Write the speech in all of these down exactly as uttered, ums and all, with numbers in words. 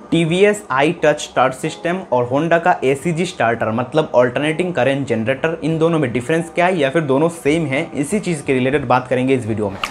TVS i touch start system और Honda का ACG starter मतलब ऑल्टरनेटिंग करंट जनरेटर, इन दोनों में डिफरेंस क्या है या फिर दोनों सेम है, इसी चीज़ के रिलेटेड बात करेंगे इस वीडियो में।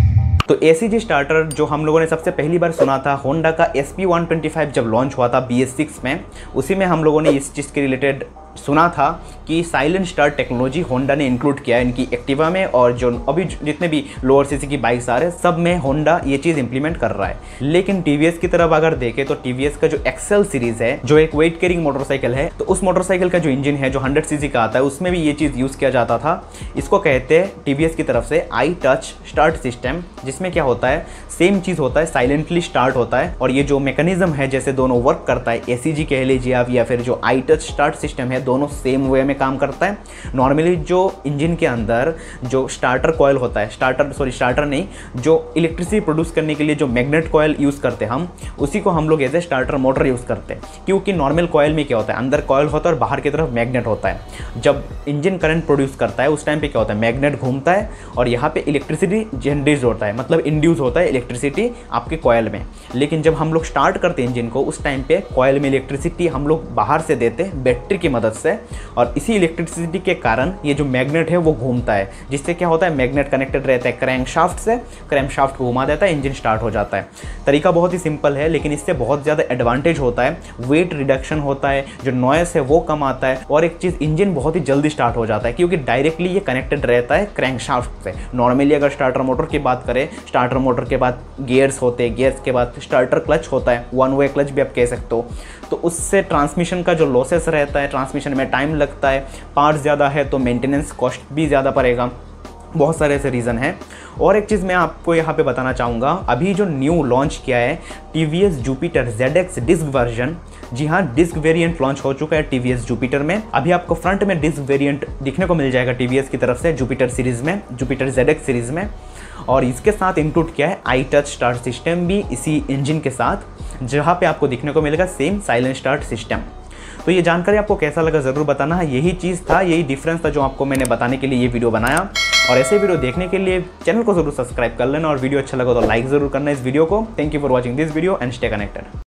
तो एसीजी स्टार्टर जो हम लोगों ने सबसे पहली बार सुना था होंडा का S P one twenty five जब लॉन्च हुआ था बी एस सिक्स में, उसी में हम लोगों ने इस चीज़ के रिलेटेड सुना था कि साइलेंट स्टार्ट टेक्नोलॉजी होंडा ने इंक्लूड किया है इनकी एक्टिवा में, और जो अभी जितने भी लोअर सीसी की बाइक्स आ रहे हैं सब में होंडा ये चीज़ इंप्लीमेंट कर रहा है। लेकिन टीवीएस की तरफ अगर देखें तो टीवीएस का जो एक्सेल सीरीज है जो एक वेट कैरिंग मोटरसाइकिल है, तो उस मोटरसाइकिल का जो इंजन है जो हंड्रेड सीसी का आता है उसमें भी ये चीज़ यूज़ किया जाता था। इसको कहते हैं टीवीएस की तरफ से आई टच स्टार्ट सिस्टम, जिसमें क्या होता है सेम चीज़ होता है, साइलेंटली स्टार्ट होता है। और ये जो मैकेनिज्म है जैसे दोनों वर्क करता है, एसीजी कह लीजिए आप या फिर जो आई टच स्टार्ट सिस्टम है, दोनों सेम वे में काम करता है। नॉर्मली जो इंजन के अंदर जो स्टार्टर कॉयल होता है, स्टार्टर सॉरी स्टार्टर नहीं, जो इलेक्ट्रिसिटी प्रोड्यूस करने के लिए जो मैग्नेट कॉयल यूज़ करते हैं हम, उसी को हम लोग as a starter motor use करते हैं। क्योंकि नॉर्मल कॉयल में क्या होता है, अंदर कॉयल होता है और बाहर की तरफ मैग्नेट होता है। जब इंजन करंट प्रोड्यूस करता है उस टाइम पे क्या होता है, मैग्नेट घूमता है और यहाँ पे इलेक्ट्रिसिटी जनरेट होता है, मतलब इंड्यूस होता है इलेक्ट्रिसिटी आपके कॉयल में। लेकिन जब हम लोग स्टार्ट करते हैं इंजन को, उस टाइम पे कॉयल में इलेक्ट्रिसिटी हम लोग बाहर से देते हैं बैटरी की मदद से, और इसी इलेक्ट्रिसिटी के कारण ये जो मैग्नेट है वो घूमता है, जिससे क्या होता है मैग्नेट कनेक्टेड रहता है क्रैंक शाफ्ट से, क्रैंक शाफ्ट को घुमा देता है, इंजन स्टार्ट हो जाता है। तरीका बहुत ही सिंपल है, लेकिन इससे बहुत ज़्यादा एडवांटेज होता है, वेट रिडक्शन होता है, जो नॉइस है वो कम आता है, और एक चीज़ इंजन बहुत ही जल्दी स्टार्ट हो जाता है क्योंकि डायरेक्टली ये कनेक्टेड रहता है क्रैंक शाफ्ट से। नॉर्मली अगर स्टार्टर मोटर की बात करें, स्टार्टर मोटर के बाद गियर्स होते हैं, गियर्स के बाद स्टार्टर क्लच होता है, वन वे क्लच भी आप कह सकते हो, तो उससे ट्रांसमिशन का जो लॉसेस रहता है, ट्रांसमिशन में टाइम लगता है, पार्ट ज़्यादा है तो मेंटेनेंस कॉस्ट भी ज़्यादा पड़ेगा, बहुत सारे ऐसे रीज़न हैं। और एक चीज़ मैं आपको यहाँ पे बताना चाहूँगा, अभी जो न्यू लॉन्च किया है TVS Jupiter Z X disc version, जी हाँ डिस्क वेरिएंट लॉन्च हो चुका है टीवीएस जुपिटर में। अभी आपको फ्रंट में डिस्क वेरिएंट दिखने को मिल जाएगा टीवीएस की तरफ से जुपिटर सीरीज़ में, जुपिटर जेड एक्स सीरीज़ में, और इसके साथ इंक्लूड किया है आई टच स्टार्ट सिस्टम भी इसी इंजन के साथ, जहाँ पे आपको दिखने को मिलेगा सेम साइलेंट स्टार्ट सिस्टम। तो ये जानकारी आपको कैसा लगा ज़रूर बताना है। यही चीज़ था, यही डिफरेंस था जो आपको मैंने बताने के लिए ये वीडियो बनाया। और ऐसे वीडियो देखने के लिए चैनल को जरूर सब्सक्राइब कर लेना, और वीडियो अच्छा लगा तो लाइक ज़रूर करना इस वीडियो को। Thank you for watching this video and stay connected.